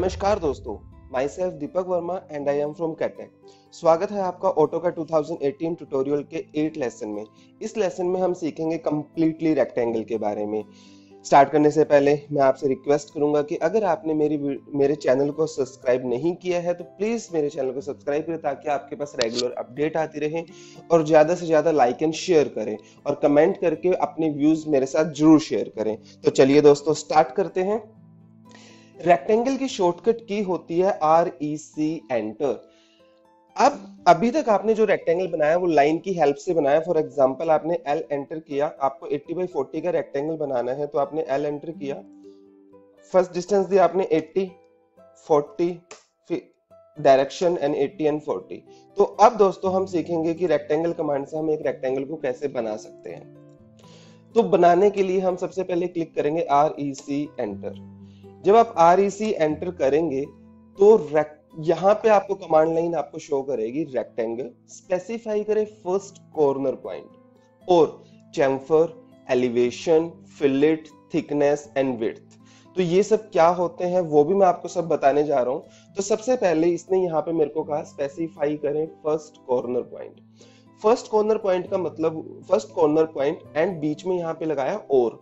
नमस्कार दोस्तों, myself Deepak Verma and I am from कैटेक। स्वागत है आपका ऑटोकैड 2018 ट्यूटोरियल के 8 लेसन में। इस लेसन में हम सीखेंगे कंप्लीटली रेक्टेंगल के बारे में। स्टार्ट करने से पहले मैं आपसे रिक्वेस्ट करूंगा कि अगर आपने मेरे चैनल को सब्सक्राइब नहीं किया है तो प्लीज मेरे चैनल को सब्सक्राइब करें ताकि आपके पास रेगुलर अपडेट आती रहे, और ज्यादा से ज्यादा लाइक एंड शेयर करें और कमेंट करके अपने व्यूज मेरे साथ जरूर शेयर करें। तो चलिए दोस्तों स्टार्ट करते हैं। रेक्टेंगल की शॉर्टकट की होती है REC एंटर। अब अभी तक आपने जो रेक्टेंगल बनाया वो लाइन की हेल्प से बनाया। फॉर एग्जांपल आपने L एंटर किया, आपको 80/40 का रेक्टेंगल बनाना है तो आपने L एंटर किया, फर्स्ट डिस्टेंस दिया आपने 80, 40, डायरेक्शन एंड 80 एंड 40। तो अब दोस्तों हम सीखेंगे कि रेक्टेंगल कमांड से हम एक रेक्टेंगल को कैसे बना सकते हैं। तो बनाने के लिए हम सबसे पहले क्लिक करेंगे REC एंटर। जब आप REC एंटर करेंगे तो यहाँ पे आपको कमांड लाइन आपको शो करेगी रेक्टेंगल, स्पेसिफाई करें फर्स्ट कॉर्नर पॉइंट और chamfer, elevation, fillet, thickness and width. तो ये सब क्या होते हैं वो भी मैं आपको सब बताने जा रहा हूं। तो सबसे पहले इसने यहाँ पे मेरे को कहा स्पेसिफाई करें first corner point. First corner point का मतलब फर्स्ट कॉर्नर पॉइंट एंड बीच में यहाँ पे लगाया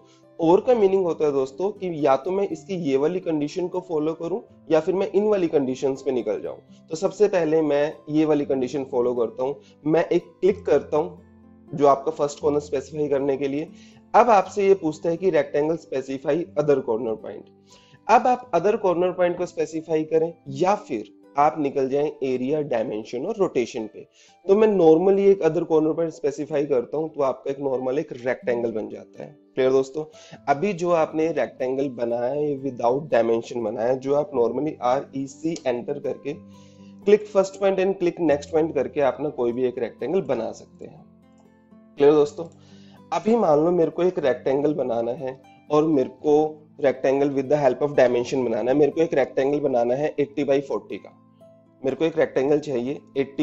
और का मीनिंग होता है दोस्तों कि या तो मैं इसकी ये वाली कंडीशन को फॉलो करूं या फिर मैं इन वाली कंडीशंस पे निकल जाऊं। तो सबसे पहले मैं ये वाली कंडीशन फॉलो करता हूं, मैं एक क्लिक करता हूं जो आपका फर्स्ट कॉर्नर स्पेसिफाई करने के लिए। अब आपसे ये पूछता है कि rectangle specify other corner point. अब आप अदर कॉर्नर पॉइंट को स्पेसिफाई करें या फिर आप निकल जाएं एरिया, डायमेंशन और रोटेशन पे। तो मैं नॉर्मली एक अदर कॉर्नर पॉइंट स्पेसिफाई करता हूं तो आपका एक नॉर्मल एक रेक्टेंगल बन जाता है। क्लियर दोस्तों? अभी जो आपने रेक्टेंगल बनाया है विदाउट डायमेंशन बनाया, जो आप नॉर्मली REC एंटर करके click first point and click next point करके आप ना कोई भी एक रेक्टेंगल बना सकते हैं। क्लियर दोस्तों? अभी मान लो मेरे को एक रेक्टेंगल बनाना है और मेरे को rectangle with the help of dimension बनाना है। मेरे को एक रेक्टेंगल बनाना है 80/40 का। मेरे को एक रेक्टेंगल चाहिए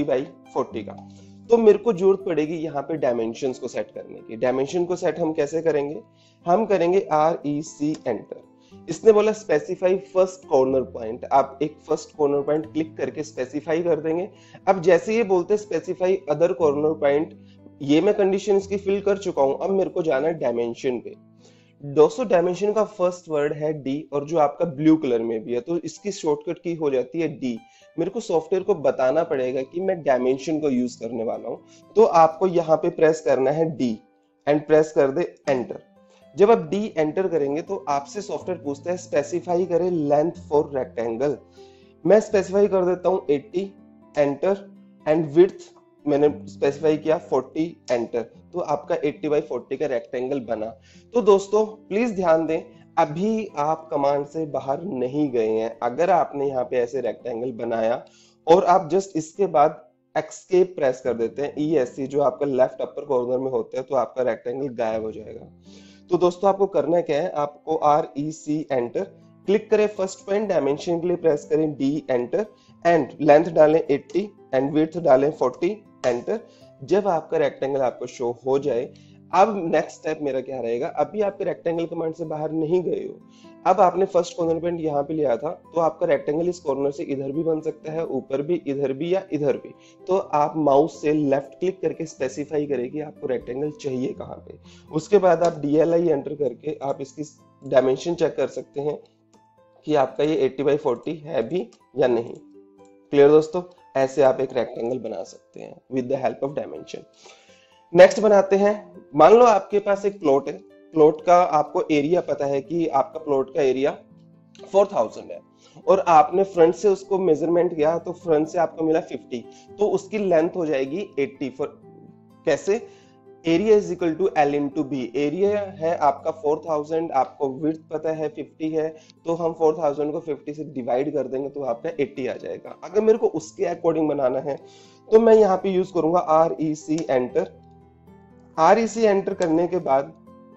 80/40 का। तो मेरे को जरूरत पड़ेगी यहाँ पे डायमेंशंस को सेट करने की। डायमेंशन को सेट हम कैसे करेंगे? हम करेंगे REC एंटर। इसने बोला स्पेसिफाई फर्स्ट कॉर्नर पॉइंट। आप एक फर्स्ट कॉर्नर पॉइंट क्लिक करके स्पेसिफाई कर देंगे। अब जैसे ये बोलते स्पेसिफाई अदर कॉर्नर पॉइंट, ये मैं कंडीशन इसकी फिल कर चुका हूं। अब मेरे को जाना है डायमेंशन पे। दोस्तों डायमेंशन का फर्स्ट वर्ड है D और जो आपका ब्लू कलर में भी है, तो इसकी शॉर्टकट की हो जाती है D। मेरे को सॉफ्टवेयर को बताना पड़ेगा कि मैं डायमेंशन को यूज करने वाला हूं, तो आपको यहाँ पे प्रेस करना है D एंड प्रेस कर दे एंटर। जब आप D एंटर करेंगे तो आपसे सॉफ्टवेयर पूछता है स्पेसिफाई करें लेंथ फॉर रेक्टेंगल। मैं स्पेसिफाई कर देता हूँ 80 एंटर एंड विड्थ मैंने स्पेसिफाई किया 40 एंटर। तो आपका 80/40 का रेक्टेंगल बना। तो दोस्तों प्लीज ध्यान दें, अभी आप कमांड से बाहर नहीं गए हैं। अगर आपने यहाँ पे ऐसे रेक्टेंगल बनाया और आप जस्ट इसके बाद एस्केप प्रेस कर देते हैं ESC जो आपका लेफ्ट अपर कॉर्नर में होता है, तो आपका रेक्टेंगल गायब हो जाएगा। तो दोस्तों आपको करना क्या है? आपको REC एंटर क्लिक करें फर्स्ट पॉइंट, डायमेंशन के लिए प्रेस करें D एंटर एंड लेंथ डालें 80 एंड विड्थ डालें 40 एंटर। जब आपका रेक्टेंगल आपको शो हो जाए, अब नेक्स्ट स्टेप मेरा क्या रहेगा? अभी आपके रेक्टेंगल कमांड से बाहर नहीं गए हो, अब आपने फर्स्ट कॉर्नर पॉइंट यहाँ पे लिया था, तो आपका रेक्टेंगल इस कॉर्नर से इधर भी बन सकता है, ऊपर भी, इधर भी या इधर भी। तो आप माउस से लेफ्ट क्लिक करके स्पेसिफाई करें कि आपको रेक्टेंगल चाहिए कहाँ पे। उसके बाद आप DLI एंटर करके आप इसकी डायमेंशन चेक कर सकते हैं कि आपका ये 80/40 है भी या नहीं। क्लियर दोस्तों? ऐसे आप एक रेक्टेंगल बना सकते हैं with the help of dimension. Next बनाते हैं। मान लो आपके पास एक प्लॉट है, प्लॉट का आपको एरिया पता है कि आपका प्लॉट का एरिया 4000 है और आपने फ्रंट से उसको मेजरमेंट किया तो फ्रंट से आपको मिला 50, तो उसकी लेंथ हो जाएगी 80। कैसे? Area is equal to L into B। Area है आपका 4000, आपको विड्थ पता है 50 है, तो हम 4000 को 50 से डिवाइड कर देंगे तो आपका 80 आ जाएगा। अगर मेरे को उसके अकॉर्डिंग बनाना है तो मैं यहाँ पे यूज करूंगा REC एंटर। REC एंटर करने के बाद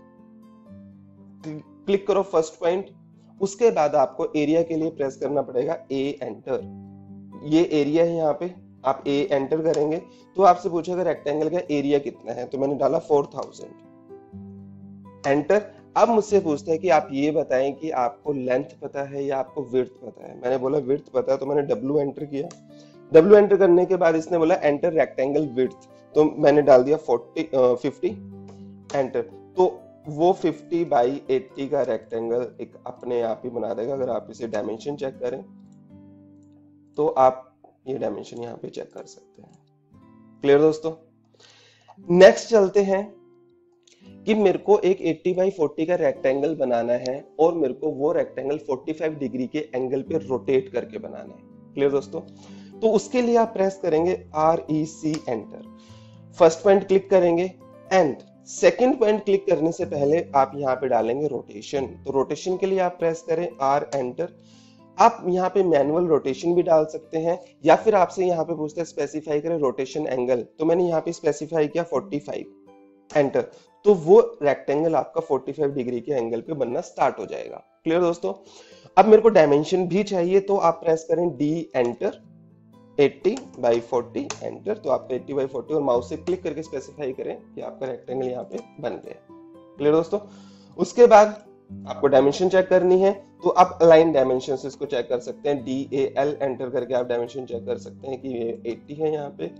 क्लिक करो फर्स्ट पॉइंट। उसके बाद आपको एरिया के लिए प्रेस करना पड़ेगा A एंटर। ये एरिया है, यहाँ पे आप A एंटर करेंगे तो आपसे पूछेगा रेक्टेंगल का एरिया कितना है, तो मैंने डाला 4000 एंटर। अब मुझसे पूछता है कि आप ये बताएं कि आपको लेंथ पता है या आपको विड्थ पता है। मैंने बोला विड्थ पता है, तो मैंने W एंटर किया। W एंटर करने के बाद इसने बोला एंटर रेक्टेंगल विड्थ, तो मैंने डाल दिया 50 एंटर। तो वो 50 बाई 80 का रेक्टेंगल एक अपने आप ही बना देगा। अगर आप इसे डायमेंशन चेक करें तो आप ये डायमेंशन यहाँ पे चेक कर सकते हैं। क्लियर दोस्तों? नेक्स्ट चलते हैं कि मेरे को एक 80 बाई 40 का रेक्टेंगल बनाना है और मेरे को वो रेक्टेंगल 45 डिग्री के एंगल पे रोटेट करके बनाना है। क्लियर दोस्तों? तो उसके लिए आप प्रेस करेंगे REC enter, first point click करेंगे एंड सेकंड पॉइंट क्लिक करने से पहले आप यहाँ पे डालेंगे रोटेशन। तो रोटेशन के लिए आप प्रेस करें R एंटर। आप यहाँ पे मैनुअल रोटेशन भी डाल सकते हैं या फिर आपसे यहाँ पे पूछते हैं स्पेसिफाई करें रोटेशन एंगल, तो मैंने यहाँ पे स्पेसिफाई किया 45 एंटर। तो वो रेक्टेंगल आपका 45 डिग्री के एंगल पे बनना स्टार्ट हो जाएगा। क्लियर दोस्तों? अब मेरे को डायमेंशन भी चाहिए, तो आप प्रेस करें D एंटर, 80 बाई 40 एंटर। तो आपका 80 बाई 40 और माउस से क्लिक करके स्पेसिफाई करें कि आपका रेक्टेंगल यहाँ पे बन गया। क्लियर दोस्तों? उसके बाद आपको डायमेंशन चेक करनी है, तो आप अलाइन डायमेंशन से इसको चेक कर सकते हैं। DAL एंटर करके आप डायमेंशन चेक कर सकते हैं कि ये 80 है यहाँ पे,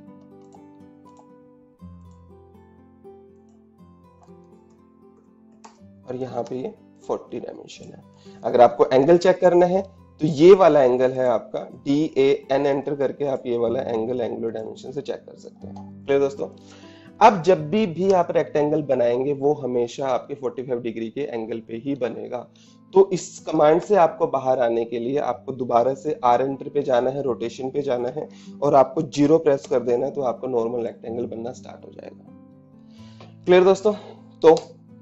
और यहाँ पे ये 40 डायमेंशन है। अगर आपको एंगल चेक करना है तो ये वाला एंगल है आपका, DAN एंटर करके आप ये वाला एंगल एंगुलर डायमेंशन से चेक कर सकते हैं। क्लियर दोस्तों? अब जब भी आप रेक्टेंगल बनाएंगे वो हमेशा आपके 45 डिग्री के एंगल पे ही बनेगा। तो इस कमांड से आपको बाहर आने के लिए आपको दोबारा से R एंटर पे जाना है, रोटेशन पे जाना है और आपको 0 प्रेस कर देना है, तो आपको नॉर्मल रेक्टेंगल बनना स्टार्ट हो जाएगा। क्लियर दोस्तों? तो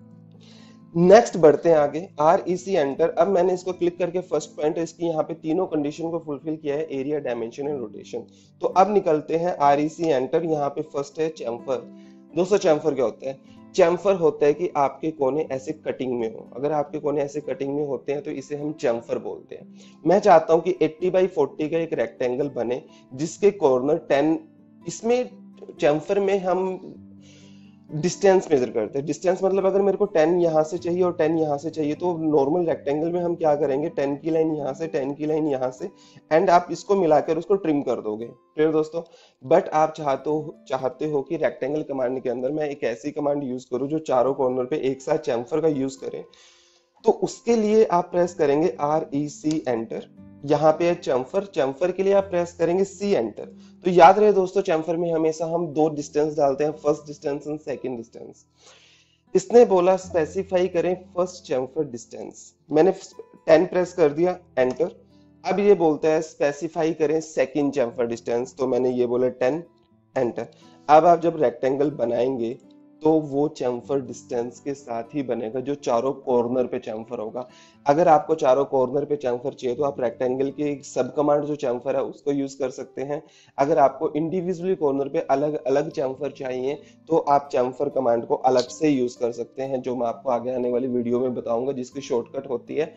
नेक्स्ट बढ़ते हैं आगे, REC एंटर। अब मैंने इसको क्लिक करके फर्स्ट पॉइंट इसकी यहाँ पे तीनों कंडीशन को फुलफिल किया है, एरिया, डायमेंशन एंड रोटेशन। तो अब निकलते हैं REC एंटर। यहाँ पे फर्स्ट है चैम्फर। दोस्तों चैम्फर क्या होता है? चैम्फर होता है कि आपके कोने ऐसे कटिंग में हो। अगर आपके कोने ऐसे कटिंग में होते हैं तो इसे हम चैम्फर बोलते हैं। मैं चाहता हूं कि 80 बाई 40 का एक रेक्टेंगल बने जिसके कॉर्नर 10, इसमें चैम्फर में हम डिस्टेंस मेजर करते हैं। डिस्टेंस मतलब अगर मेरे को 10 यहाँ से चाहिए और 10 यहाँ से चाहिए, तो नॉर्मल रेक्टेंगल में हम क्या करेंगे, 10 की लाइन यहाँ से, 10 की लाइन यहाँ से, एंड आप इसको मिलाकर उसको ट्रिम कर दोगे। क्लियर दोस्तों? बट आप चाहते हो कि रेक्टेंगल कमांड के अंदर मैं एक ऐसी कमांड यूज करूँ जो चारों कॉर्नर पे एक साथ चैम्फर का यूज करें। तो उसके लिए आप प्रेस करेंगे REC एंटर। यहाँ पे चैम्फर, चैम्फर के लिए आप प्रेस करेंगे C एंटर। तो याद रहे दोस्तों, चैम्फर में हमेशा हम दो डिस्टेंस डालते हैं, first distance and second distance. इसने बोला स्पेसिफाई करें फर्स्ट चैम्फर डिस्टेंस, मैंने 10 प्रेस कर दिया एंटर। अब ये बोलता है स्पेसिफाई करें सेकंड चैम्फर डिस्टेंस, तो मैंने ये बोला 10 एंटर। अब आप जब रेक्टेंगल बनाएंगे तो वो चैम्फर डिस्टेंस के साथ ही बनेगा जो चारों कॉर्नर पे चैम्फर होगा। अगर आपको चारों कॉर्नर पे चैम्फर चाहिए तो आप रेक्टेंगल के सब कमांड जो चैम्फर है उसको यूज कर सकते हैं। अगर आपको इंडिविजुअली कॉर्नर पे अलग अलग चैम्फर चाहिए तो आप चैम्फर कमांड को अलग से यूज कर सकते हैं, जो मैं आपको आगे आने वाली वीडियो में बताऊंगा, जिसकी शॉर्टकट होती है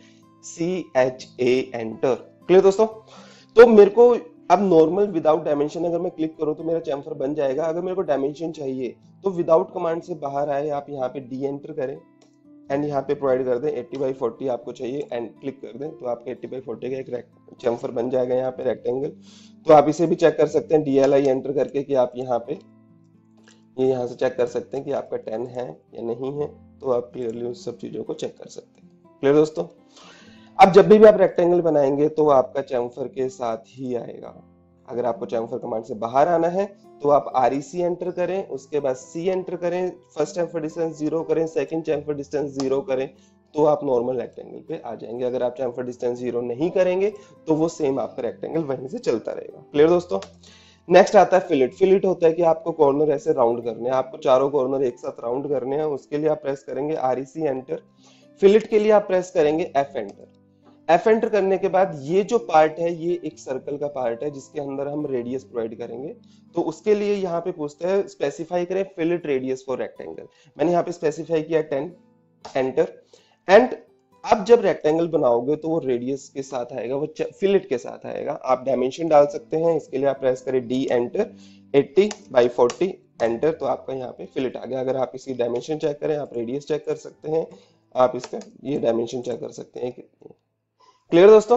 CHA एंटर। क्लियर दोस्तों? तो मेरे को अब नॉर्मल विदाउट डायमेंशन अगर मैं क्लिक करूं तो मेरा चैम्फर बन जाएगा। अगर मेरे को डायमेंशन चाहिए तो विदाउट कमांड से बाहर आए, आप यहाँ पे D एंटर करें एंड यहाँ पे प्रोवाइड कर दें 80 बाई 40 आपको चाहिए एंड क्लिक कर दें, तो आपके 80 बाई 40 का एक चैम्फर बन जाएगा यहाँ पे रेक्टेंगल। तो आप इसे भी चेक कर सकते हैं DLI एंटर करके कि आप यहाँ पे यहाँ से चेक कर सकते हैं कि आपका 10 है या नहीं है, तो आप क्लियरली उस सब चीजों को चेक कर सकते हैं। क्लियर दोस्तों? अब जब भी आप रेक्टेंगल बनाएंगे तो आपका चैम्फर के साथ ही आएगा। अगर आपको चैम्फर कमांड से बाहर आना है तो आप REC एंटर करें, उसके बाद C एंटर करें, फर्स्ट चैम्फर डिस्टेंस 0 करें, सेकंड चैम्फर डिस्टेंस 0 करें, तो आप नॉर्मल रेक्टेंगल पे आ जाएंगे। अगर आप चैम्फर डिस्टेंस 0 नहीं करेंगे तो वो सेम आपका रेक्टेंगल वहीं से चलता रहेगा। क्लियर दोस्तों? नेक्स्ट आता है फिलेट। फिलेट होता है कि आपको कॉर्नर ऐसे राउंड करने हैं, आपको चारों कॉर्नर एक साथ राउंड करने हैं। उसके लिए आप प्रेस करेंगे REC एंटर। फिलेट के लिए आप प्रेस करेंगे F एंटर। F एंटर करने के बाद ये जो पार्ट है ये एक सर्कल का पार्ट है जिसके अंदर हम रेडियस प्रोवाइड करेंगे। तो उसके लिए यहाँ पे पूछते हैं स्पेसिफाई करें फिलेट रेडियस फॉर रेक्टेंगल। मैंने यहाँ पे स्पेसिफाई किया 10 एंटर। एंड अब जब रेक्टेंगल बनाओगे तो वो रेडियस के साथ आएगा, वो फिलेट के साथ आएगा। आप डायमेंशन डाल सकते हैं, इसके लिए आप प्रेस करें D एंटर, 80 बाई 40 एंटर, तो आपका यहाँ पे फिलेट आ गया। अगर आप इसकी डायमेंशन चेक करें, आप रेडियस चेक कर सकते हैं, आप इसका ये डायमेंशन चेक कर सकते हैं कितनी है। क्लियर दोस्तों?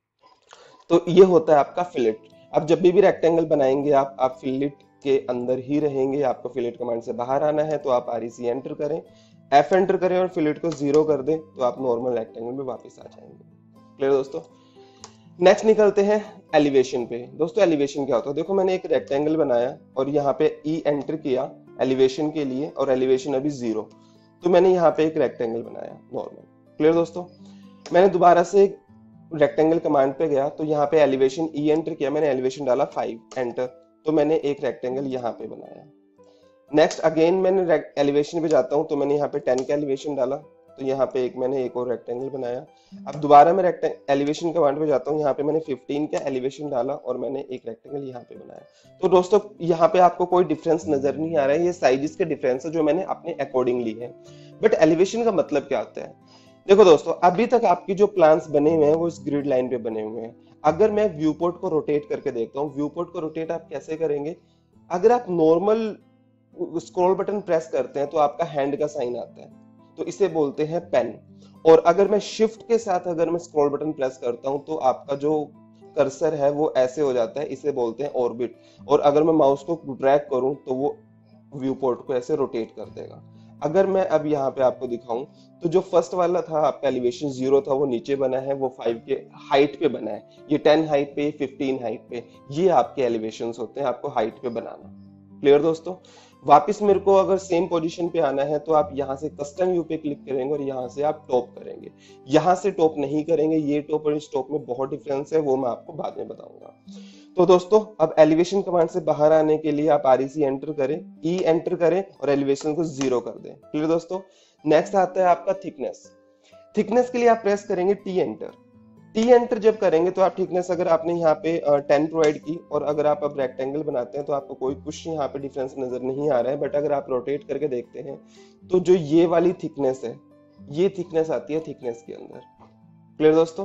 तो ये होता है आपका फिलेट। अब जब भी रेक्टेंगल बनाएंगे आप फिलेट के अंदर ही रहेंगे। आपको फिलेट कमांड से बाहर आना है तो आप REC एंटर करें, F एंटर करें और फिलेट को 0 कर दें तो आप नॉर्मल रेक्टेंगल में वापस आ जाएंगे। क्लियर दोस्तों? नेक्स्ट निकलते हैं एलिवेशन पे। दोस्तों एलिवेशन क्या होता है? देखो मैंने एक रेक्टेंगल बनाया और यहाँ पे E एंटर किया एलिवेशन के लिए और एलिवेशन अभी 0, तो मैंने यहाँ पे एक रेक्टेंगल बनाया नॉर्मल। क्लियर दोस्तों? मैंने दोबारा से रेक्टेंगल कमांड पे गया तो यहाँ पे एलिवेशन E एंटर किया, मैंने एलिवेशन डाला 5 एंटर, तो मैंने एक रेक्टेंगल यहाँ पे बनाया। नेक्स्ट अगेन मैंने एलिवेशन पे जाता हूँ तो मैंने यहाँ पे 10 का एलिवेशन डाला, तो यहाँ पे मैंने एक और रेक्टेंगल बनाया। अब दोबारा मैं एलिवेशन कमांड पे जाता हूँ, यहाँ पे मैंने 15 का एलिवेशन डाला और मैंने एक रेक्टेंगल यहाँ पे बनाया। तो दोस्तों यहाँ पे आपको कोई डिफरेंस नजर नहीं आ रहा है, ये साइजेस के डिफरेंस है जो मैंने अपने अकॉर्डिंग ली है। बट एलिवेशन का मतलब क्या होता है? देखो दोस्तों अभी तक आपकी जो प्लान्स बने हुए हैं वो इस ग्रिड लाइन पे बने हुए हैं। अगर मैं व्यू पोर्ट को रोटेट करके देखता हूँ, व्यू पोर्ट को रोटेट आप कैसे करेंगे? अगर आप नॉर्मल स्क्रॉल बटन प्रेस करते हैं तो आपका हैंड का साइन आता है, तो इसे बोलते हैं पेन। और अगर मैं शिफ्ट के साथ अगर मैं स्क्रॉल बटन प्रेस करता हूं तो आपका जो कर्सर है वो ऐसे हो जाता है, इसे बोलते हैं ऑर्बिट। और अगर मैं माउस को ड्रैग करूं तो वो व्यू पोर्ट को ऐसे रोटेट कर देगा। अगर मैं अब यहाँ पे आपको दिखाऊं तो जो फर्स्ट वाला था आपका एलिवेशन 0 था वो नीचे बना है, वो 5 के हाइट पे बना है, ये 10 हाइट पे, 15 हाइट पे, ये आपके एलिवेशंस होते हैं आपको हाइट पे बनाना। क्लियर दोस्तों? वापस मेरे को अगर सेम पोजीशन पे आना है तो आप यहाँ से कस्टम व्यू पे क्लिक करेंगे और यहाँ से आप टॉप करेंगे। यहाँ से टॉप नहीं करेंगे, ये टॉप और इस टॉप में बहुत डिफरेंस है, वो मैं आपको बाद में बताऊंगा। तो दोस्तों अब एलिवेशन कमांड से बाहर आने के लिए आप REC एंटर करें, E एंटर करें और एलिवेशन को 0 कर दें। क्लियर दोस्तों? नेक्स्ट आता है आपका थिकनेस। थिकनेस के लिए आप प्रेस करेंगे T एंटर। T एंटर जब करेंगे तो आप थिकनेस अगर आपने यहाँ पे 10 प्रोवाइड की और अगर आप अब रेक्टेंगल बनाते हैं तो आपको कोई कुछ यहाँ पे डिफरेंस नजर नहीं आ रहा है। बट अगर आप रोटेट करके देखते हैं तो जो ये वाली थिकनेस है, ये थिकनेस आती है थिकनेस के अंदर। क्लियर दोस्तों?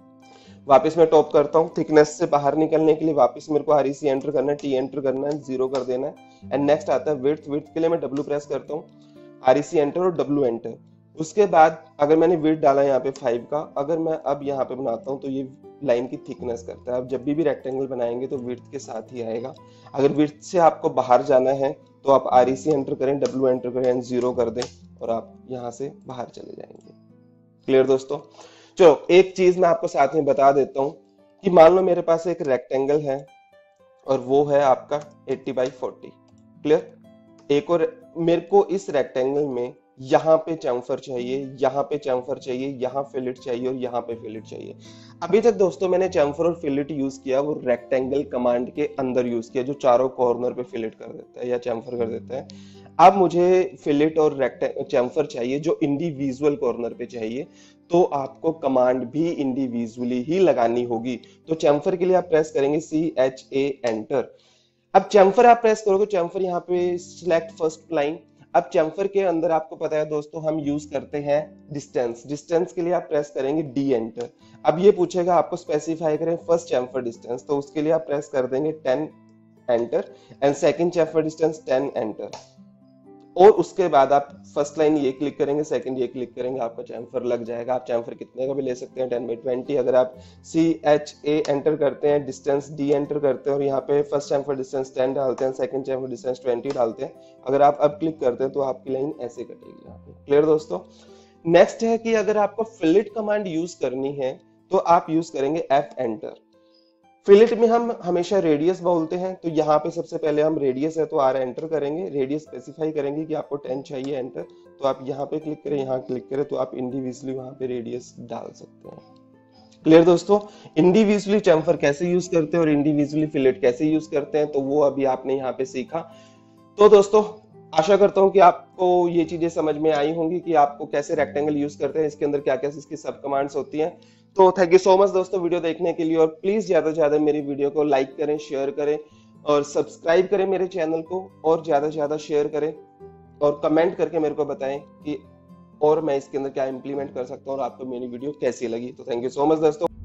वापस मैं टॉप करता हूँ। थिकनेस से बाहर निकलने के लिए वापस मेरे को REC एंटर करना है, T एंटर करना है, 0 कर देना है। एंड नेक्स्ट आता है विड्थ। विड्थ के लिए मैं W प्रेस करता हूँ, REC एंटर और W एंटर। उसके बाद अगर मैंने विड्थ डाला यहाँ पे 5 का, अगर मैं अब यहाँ पे बनाता हूँ तो ये लाइन की थिकनेस करता है। अब जब भी रेक्टेंगल बनाएंगे तो विड्थ के साथ ही आएगा। अगर विड्थ से आपको बाहर जाना है तो आप REC एंटर करें, W एंटर करें एंड 0 कर दें और आप यहाँ से बाहर चले जाएंगे। क्लियर दोस्तों? चलो एक चीज मैं आपको साथ में बता देता हूँ कि मान लो मेरे पास एक रेक्टेंगल है और वो है आपका 80 बाई 40। क्लियर? एक और मेरे को इस रेक्टेंगल में यहाँ पे चैम्फर चाहिए, यहाँ पे चैम्फर चाहिए, यहाँ फिलेट चाहिए और यहाँ पे फिलेट चाहिए। अभी तक दोस्तों मैंने चैम्फर और फिलेट यूज किया वो रेक्टेंगल कमांड के अंदर यूज किया, जो चारों कॉर्नर पे फिलेट कर देता है या चैम्फर कर देता है। अब मुझे फिलेट और चैम्फर चाहिए जो इंडिविजुअल कॉर्नर पे चाहिए, तो आपको कमांड भी इंडिविजुअली ही लगानी होगी। तो चैम्फर के लिए आप प्रेस करेंगे CHA एंटर। अब चैम्फर आप प्रेस करोगे, चैम्फर यहाँ पे सिलेक्ट फर्स्ट लाइन। अब चैम्फर के अंदर आपको पता है दोस्तों हम यूज करते हैं डिस्टेंस। डिस्टेंस के लिए आप प्रेस करेंगे D एंटर। अब ये पूछेगा आपको स्पेसिफाई करें फर्स्ट चैम्फर डिस्टेंस, तो उसके लिए आप प्रेस कर देंगे 10 enter and second chamfer distance 10 enter. और उसके बाद आप फर्स्ट लाइन ये क्लिक करेंगे, सेकंड ये क्लिक करेंगे, आपका चैम्फर लग जाएगा। आप चैम्फर कितने का भी ले सकते हैं, 10 बाई 20। अगर आप CHA एंटर करते हैं, डिस्टेंस D एंटर करते हैं और यहाँ पे फर्स्ट चैम्फर डिस्टेंस 10 डालते हैं, सेकंड चैम्फर डिस्टेंस 20 डालते हैं, अगर आप अब क्लिक करते हैं तो आपकी लाइन ऐसे कटेगी यहाँ पे। क्लियर दोस्तों? नेक्स्ट है कि अगर आपको फिलेट कमांड यूज करनी है तो आप यूज करेंगे F एंटर। फिलेट में हम हमेशा रेडियस बोलते हैं, तो यहाँ पे सबसे पहले हम रेडियस है तो R एंटर करेंगे, रेडियस स्पेसिफाई करेंगे कि आपको 10 चाहिए एंटर, तो आप यहाँ पे क्लिक करें, यहाँ क्लिक करें, तो आप इंडिविजुअली वहां पे रेडियस डाल सकते हैं। क्लियर दोस्तों? इंडिविजुअली चैम्फर कैसे यूज करते हैं और इंडिविजुअली फिलेट कैसे यूज करते हैं तो वो अभी आपने यहाँ पे सीखा। तो दोस्तों आशा करता हूँ कि आपको ये चीजें समझ में आई होंगी कि आपको कैसे रेक्टेंगल यूज करते हैं, इसके अंदर क्या क्या इसकी सब कमांड्स होती हैं। तो थैंक यू सो मच दोस्तों वीडियो देखने के लिए, और प्लीज ज्यादा से ज्यादा मेरी वीडियो को लाइक करें, शेयर करें और सब्सक्राइब करें मेरे चैनल को, और ज्यादा से ज्यादा शेयर करें और कमेंट करके मेरे को बताएं कि और मैं इसके अंदर क्या इंप्लीमेंट कर सकता हूँ और आपको मेरी वीडियो कैसी लगी। तो थैंक यू सो मच दोस्तों।